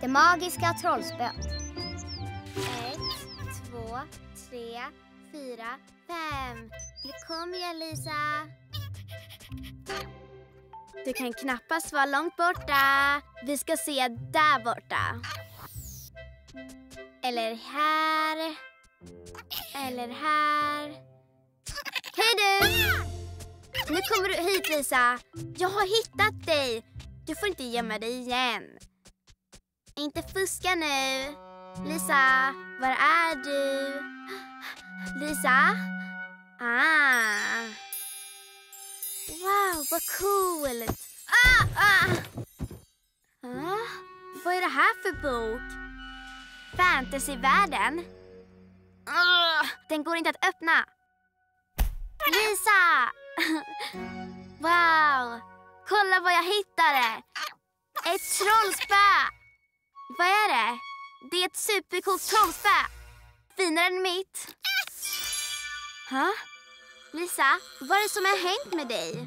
Det magiska trollspöet. 1, 2, 3, 4, 5. Kom igen, Lisa. Du kan knappast vara långt borta. Vi ska se där borta. Eller här. Eller här. Hej du! Nu kommer du hit, Lisa. Jag har hittat dig. Du får inte gömma dig igen. Inte fuska nu. Lisa, var är du? Lisa? Ah. Wow, vad coolt. Vad är det här för bok? Fantasyvärlden? Den går inte att öppna. Lisa! Wow! Kolla vad jag hittade! Ett trollspö! Vad är det? Det är ett supercoolt trollspö. Finare än mitt. Lisa, vad är det som har hänt med dig?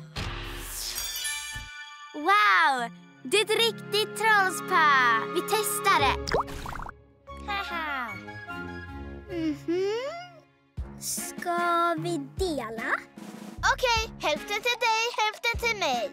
Wow! Det är ett riktigt trollspö. Vi testar det. Haha. Ska vi dela? Okej, hälften till dig, hälften till mig.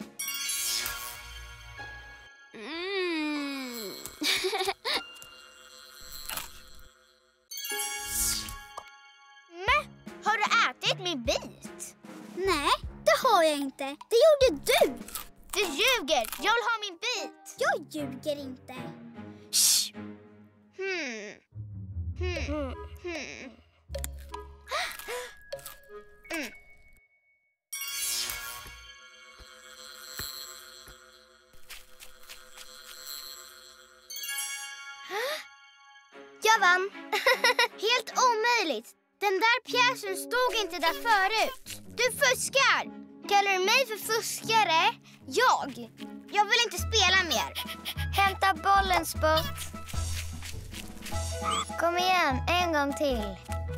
Men, har du ätit min bit? Nej, det har jag inte. Det gjorde du. Du ljuger, jag vill ha min bit. Jag ljuger inte. Shh. Jag vann. Helt omöjligt. Den där pjäsen stod inte där förut. Du fuskar. Kallar du mig för fuskare? Jag vill inte spela mer. Hämta bollen, Spot. Kom igen, en gång till.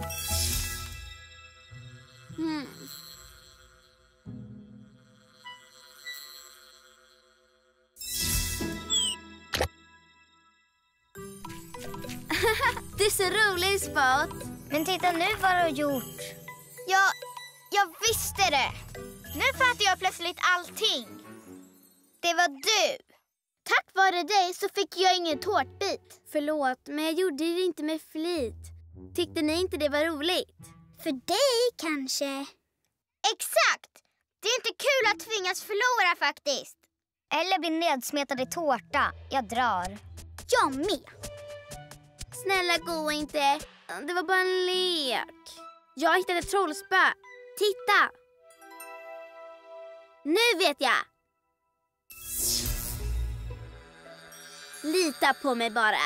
Det är så roligt, Spot. Men titta nu vad du har gjort. Jag visste det. Nu fattar jag plötsligt allting. Det var du. Tack vare dig så fick jag ingen tårtbit. Förlåt, men jag gjorde det inte med flit. Tyckte ni inte det var roligt? För dig kanske. Exakt. Det är inte kul att tvingas förlora faktiskt. Eller bli nedsmetad i tårta. Jag drar. Jag med. Snälla, gå inte. Det var bara en lek. Jag hittade ett trollspö. Titta. Nu vet jag. Lita på mig bara.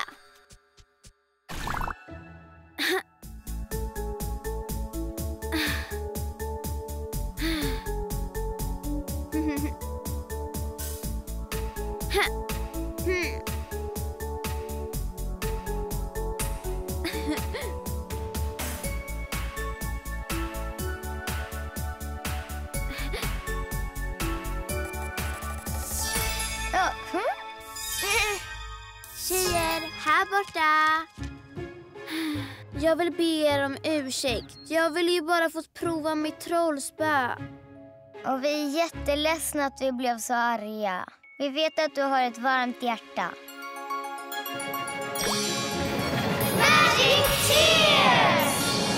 Tjejer, här borta. Jag vill be er om ursäkt. Jag vill ju bara få prova mitt trollspö. Och vi är jätteledsna att vi blev så arga. Vi vet att du har ett varmt hjärta. Magic Tears!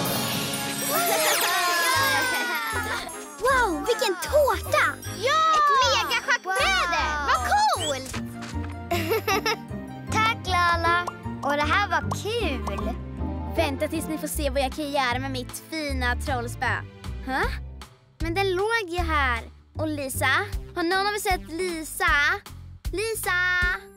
Wow, vilken tårta! Ja! Ett megaschackbräde! Vad coolt! Tack, Lala. Och det här var kul. Vänta tills ni får se vad jag kan göra med mitt fina trollspö. Men den låg ju här. Och Lisa? Har någon av er sett Lisa? Lisa!